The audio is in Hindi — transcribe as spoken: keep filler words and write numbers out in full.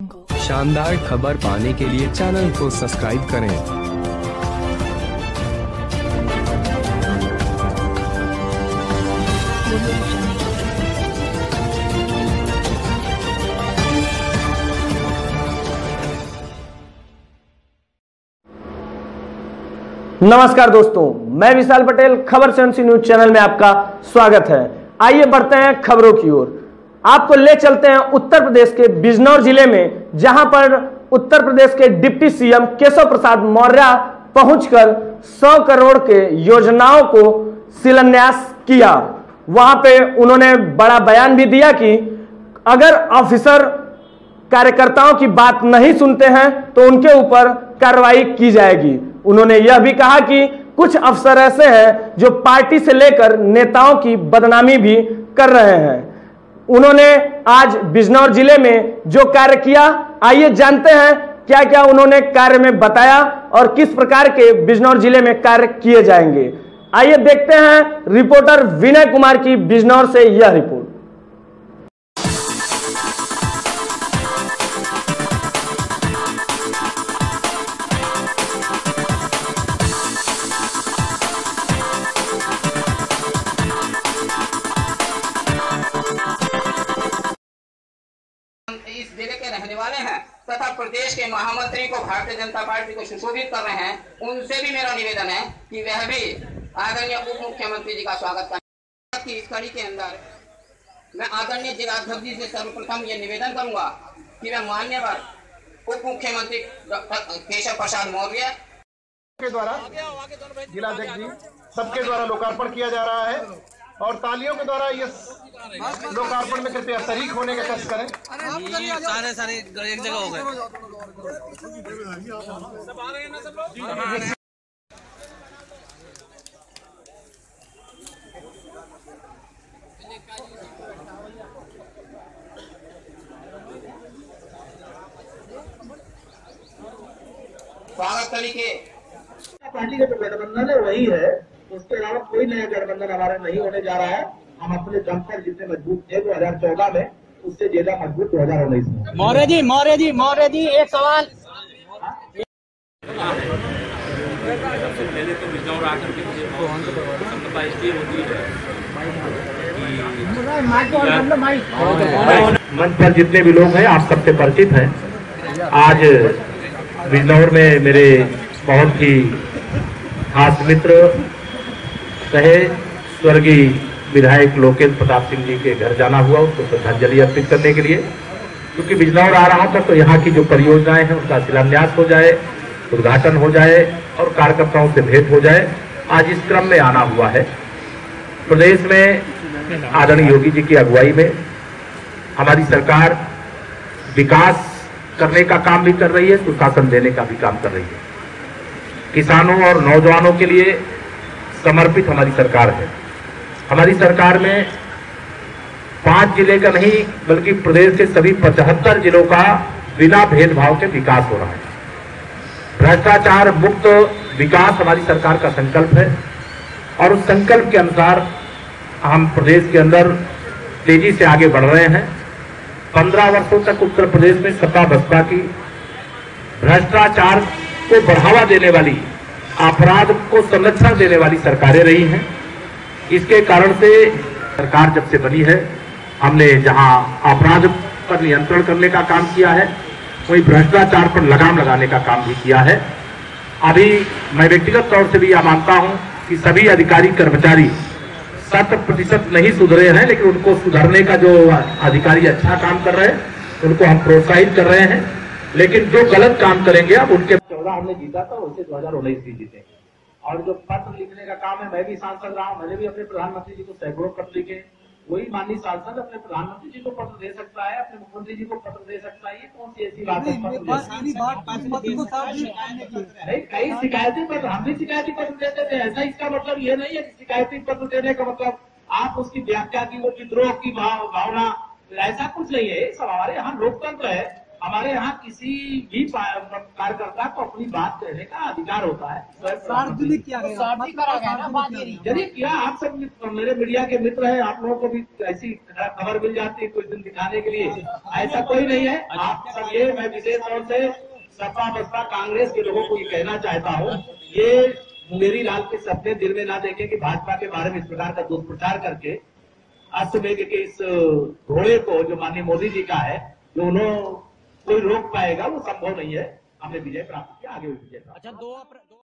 शानदार खबर पाने के लिए चैनल को सब्सक्राइब करें। नमस्कार दोस्तों, मैं विशाल पटेल, खबर सेंसी न्यूज चैनल में आपका स्वागत है। आइए बढ़ते हैं खबरों की ओर। आपको ले चलते हैं उत्तर प्रदेश के बिजनौर जिले में, जहां पर उत्तर प्रदेश के डिप्टी सीएम केशव प्रसाद मौर्य पहुंचकर सौ करोड़ के योजनाओं को शिलान्यास किया। वहां पे उन्होंने बड़ा बयान भी दिया कि अगर ऑफिसर कार्यकर्ताओं की बात नहीं सुनते हैं तो उनके ऊपर कार्रवाई की जाएगी। उन्होंने यह भी कहा कि कुछ अफसर ऐसे हैं जो पार्टी से लेकर नेताओं की बदनामी भी कर रहे हैं। उन्होंने आज बिजनौर जिले में जो कार्य किया, आइए जानते हैं क्या क्या उन्होंने कार्य में बताया और किस प्रकार के बिजनौर जिले में कार्य किए जाएंगे। आइए देखते हैं रिपोर्टर विनय कुमार की बिजनौर से यह रिपोर्ट। इस जिले के रहने वाले हैं तथा प्रदेश के महामंत्री को भारतीय जनता पार्टी को सुशोभित कर रहे हैं, उनसे भी मेरा निवेदन है कि वह भी आदरणीय उप मुख्यमंत्री जी का स्वागत करें। इस कड़ी के अंदर मैं आदरणीय जिलाध्यक्ष जी से सर्वप्रथम ये निवेदन करूंगा कि वह माननीय उप मुख्यमंत्री केशव प्रसाद मौर्य के द्वारा, जिलाध्यक्ष जी सबके द्वारा लोकार्पण किया जा रहा है और तालियों के द्वारा ये लोकार्पण में कृपया शरीक होने का कष्ट करें। सारे सारे एक जगह हो गए। स्वागत तरीके पार्टी का जो गठबंधन है वही है, उसके अलावा कोई नया गठबंधन हमारा नहीं होने जा रहा है। हम अपने दम पर जितने मजबूत थे दो हजार चौदह में, उससे ज्यादा मजबूत दो हजार उन्नीस में। मौर्य जी मौर्य जी मौर्य जी एक सवाल। पहले तो बिजनौर आकर के मुझे बहुत इसलिए होती है। मंच पर जितने भी लोग हैं आप सबसे परिचित हैं। आज बिजनौर में मेरे बहुत ही खास मित्र कहे स्वर्गीय विधायक लोकेश प्रताप सिंह जी के घर जाना हुआ, उसको श्रद्धांजलि अर्पित करने के लिए। क्योंकि बिजनौर आ रहा था तो यहाँ की जो परियोजनाएं हैं उनका शिलान्यास हो जाए, उद्घाटन हो जाए और कार्यकर्ताओं से भेंट हो जाए। आज इस क्रम में आना हुआ है। प्रदेश में आदरणीय योगी जी की अगुवाई में हमारी सरकार विकास करने का काम भी कर रही है, सुशासन देने का भी काम कर रही है। किसानों और नौजवानों के लिए समर्पित हमारी सरकार है। हमारी सरकार में पांच जिले का नहीं बल्कि प्रदेश के सभी पचहत्तर जिलों का बिना भेदभाव के विकास हो रहा है। भ्रष्टाचार मुक्त विकास हमारी सरकार का संकल्प है और उस संकल्प के अनुसार हम प्रदेश के अंदर तेजी से आगे बढ़ रहे हैं। पंद्रह वर्षों तक उत्तर प्रदेश में सपा बसपा की भ्रष्टाचार को बढ़ावा देने वाली, अपराध को संरक्षण देने वाली सरकारें रही हैं। इसके कारण से सरकार जब से बनी है, हमने जहां अपराध पर नियंत्रण करने का काम किया है, वहीं भ्रष्टाचार पर लगाम लगाने का काम भी किया है। अभी मैं व्यक्तिगत तौर से भी यह मानता हूं कि सभी अधिकारी कर्मचारी शत प्रतिशत नहीं सुधरे हैं, लेकिन उनको सुधरने का जो अधिकारी अच्छा काम कर रहे हैं उनको हम प्रोत्साहित कर रहे हैं। लेकिन जो गलत काम करेंगे अब उनके चौदह हमने जीता था, वैसे दो हजार उन्नीस भी जीते। और जो पत्र लिखने का काम है, मैं भी सांसद रहा हूँ, मैंने भी अपने प्रधानमंत्री जी को सैकड़ों पत्र लिखे। वही माननीय सांसद अपने प्रधानमंत्री जी को पत्र दे सकता है, अपने मुख्यमंत्री जी को पत्र दे सकता है। ये कौन सी ऐसी बात है? नहीं, कई शिकायती पत्र हम भी शिकायती पत्र देते थे। ऐसा इसका मतलब ये नहीं है कि शिकायती पत्र देने का मतलब आप उसकी व्याख्या की, वो विद्रोह की भावना, ऐसा कुछ नहीं है। सब हमारे यहाँ लोकतंत्र है। हमारे यहाँ किसी भी कार्यकर्ता को अपनी बात कहने का अधिकार होता है। सार्वजनिक किया गया, यदि क्या आप सब मेरे मीडिया के मित्र हैं, आप लोगों को भी ऐसी खबर मिल जाती है कुछ दिन दिखाने के लिए, ऐसा कोई नहीं है। आप सब ये मैं विशेष तौर से सपा बसपा कांग्रेस के लोगों को ये कहना चाहता हूँ, ये मेरी लाल के सपने दिल में ना देखें कि भाजपा के बारे में इस प्रकार का दुष्प्रचार करके अश्वमेध के इस घोड़े को जो माननीय मोदी जी का है, जो उन्होंने कोई रोक पाएगा, वो संभव नहीं है। हमने विजय प्राप्त किया, आगे भी विजय प्राप्त। अच्छा दो